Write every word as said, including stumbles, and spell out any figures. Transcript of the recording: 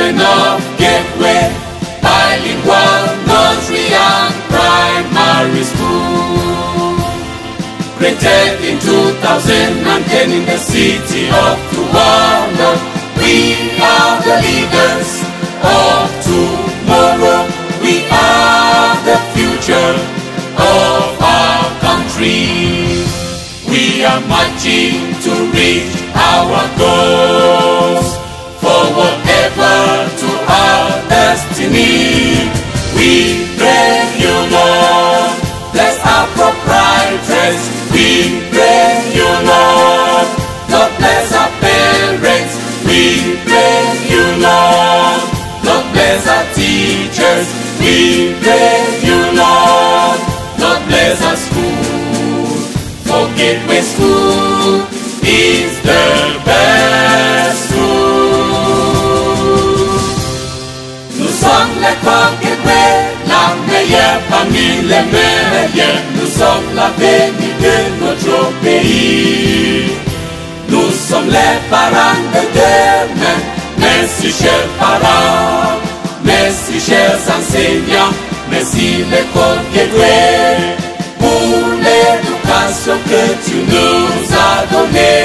children of Gateway, bilingual nursery and primary school. Created in two thousand ten in the city of Tuwanda, we are the leaders of tomorrow. We are the future of our country. We are marching to reach our goals, forward to our destiny. We pray you, Lord, bless our proprietors. We pray you, Lord, Lord bless our parents. We pray you, Lord, Lord bless our teachers. We pray you, Lord, Lord bless our school. For Gateway School is the best school. Nous sommes l'école Gateway, la meilleure parmi les meilleurs. Nous sommes l'avenir de notre pays. Nous sommes les parents de demain. Merci chers parents, merci chers enseignants, merci l'école Gateway pour l'éducation que tu nous as donnée.